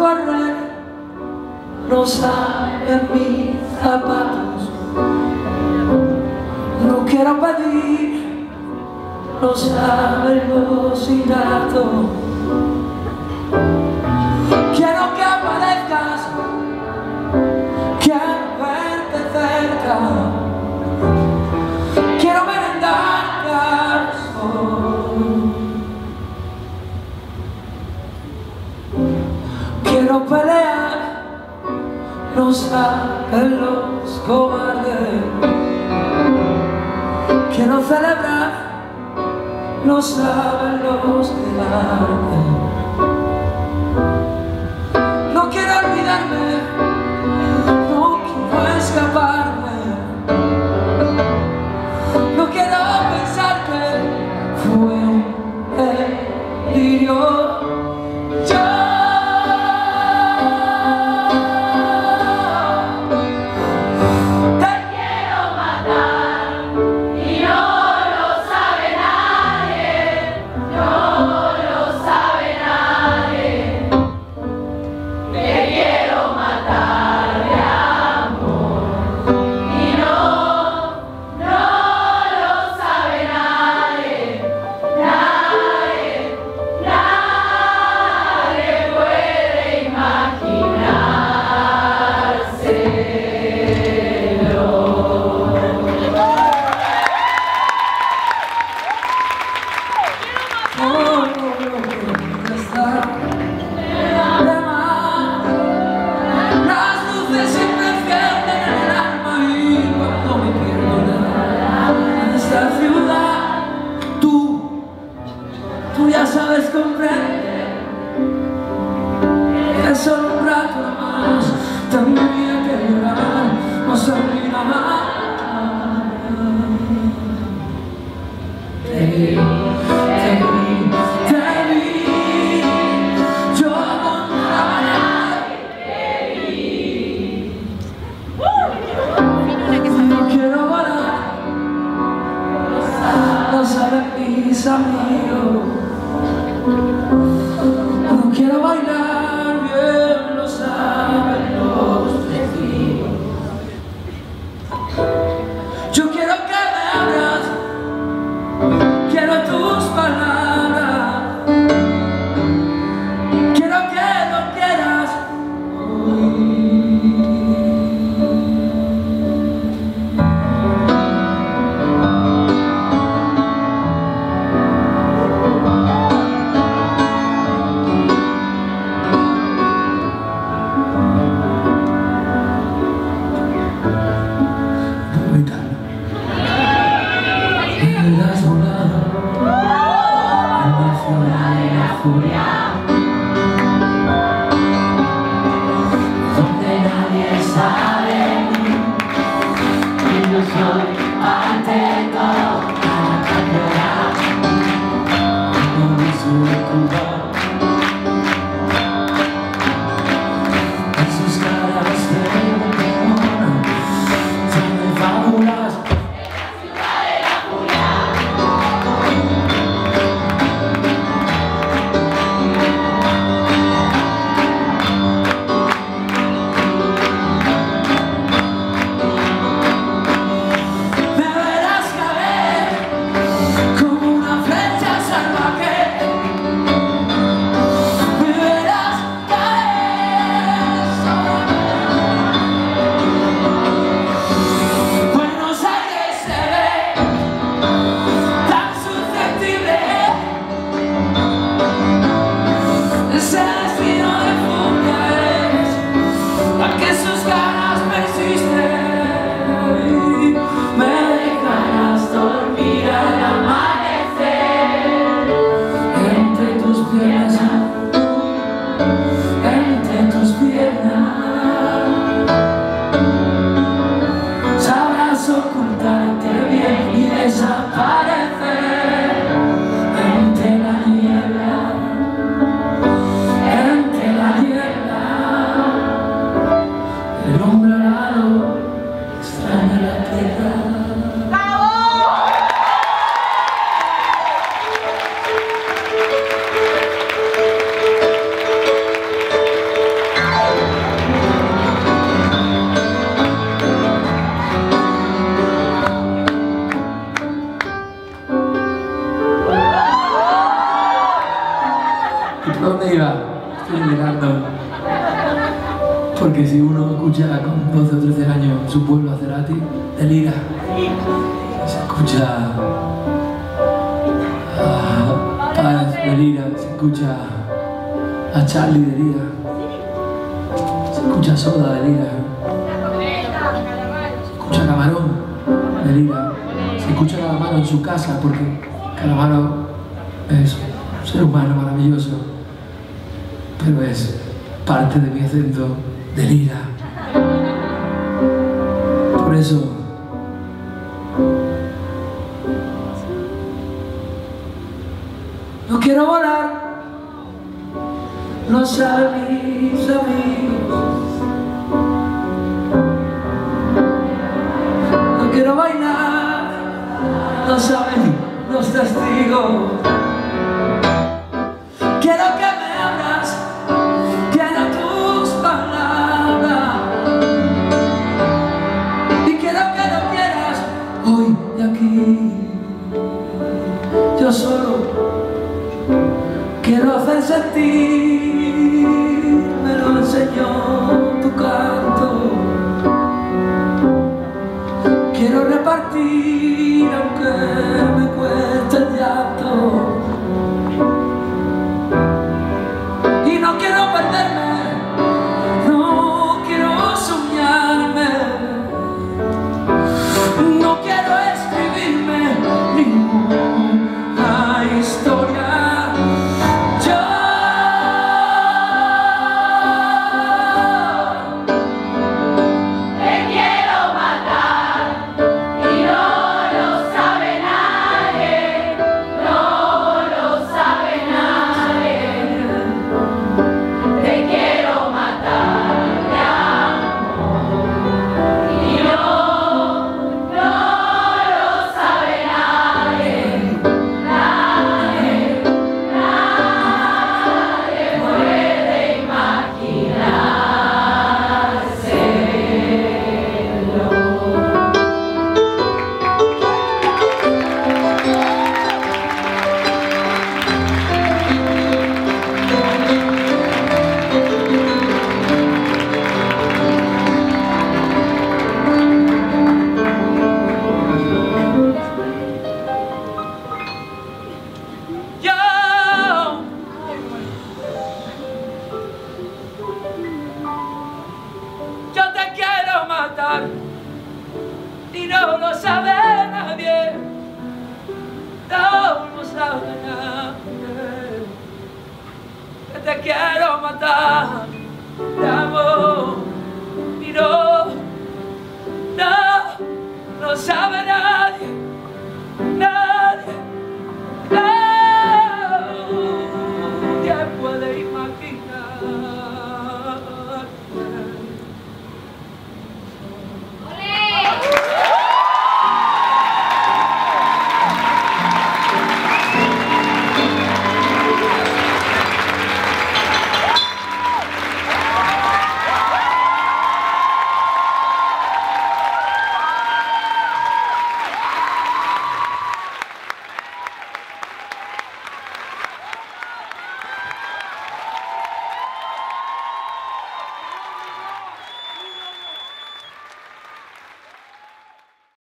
correr, no saben mis zapatos. No quiero pedir, no saben los ingratos. Quiero que aparezcas, quiero verte cerca, quiero merendar al sol. Quiero pelear, no saben los cobardes. Quiero celebrar, no saben los que arden. No quiero olvidarme, no quiero escaparme. No quiero pensar que fue un delirio. Tú ya sabes comprender que solo un rato más tendría que llorar, no salir a más. Te vi, yo contaba nada, no quiero volar, no saben mis amigos. No quiero bailar bien, lo saben los testigos. Porque si uno escucha con 12 o 13 años su pueblo a Cerati, delira. Se escucha a Páez, delira. Se escucha a Charlie, delira. Se escucha a Soda, delira. Se escucha a Camarón, delira. Se escucha a Calamaro en su casa, porque Calamaro es un ser humano maravilloso, pero es parte de mi acento, delira. Por eso no quiero volar, no saben mis amigos. No quiero bailar, no saben los testigos. Quiero que me abras, quiero tus palabras, y quiero que lo quieras hoy de aquí. Yo solo quiero hacer sentir, me lo enseñó tu canto. Quiero repartir aunque me cueste el llanto. Y no quiero perderme, no quiero soñarme, no quiero escribirme ninguna historia. Y no lo sabe nadie, no lo sabe nadie, que te quiero matar.